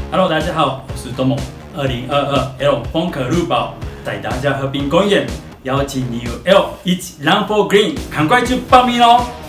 Hello， 大家好，我是东猛。2022 L 风可入宝带大家和平公演，邀请你与 L 一起 Run for Green，赶快去报名哦！